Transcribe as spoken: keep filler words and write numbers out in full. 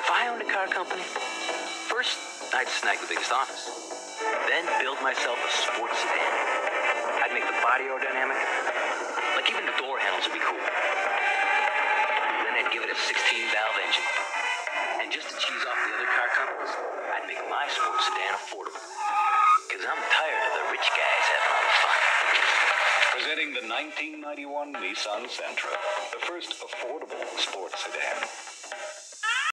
If I owned a car company, first I'd snag the biggest office, then build myself a sports sedan. I'd make the body aerodynamic, like even the door handles would be cool. Then I'd give it a sixteen valve engine. And just to cheese off the other car companies, I'd make my sports sedan affordable. Because I'm tired of the rich guys having all the fun. Presenting the nineteen ninety-one Nissan Sentra, the first affordable sports sedan.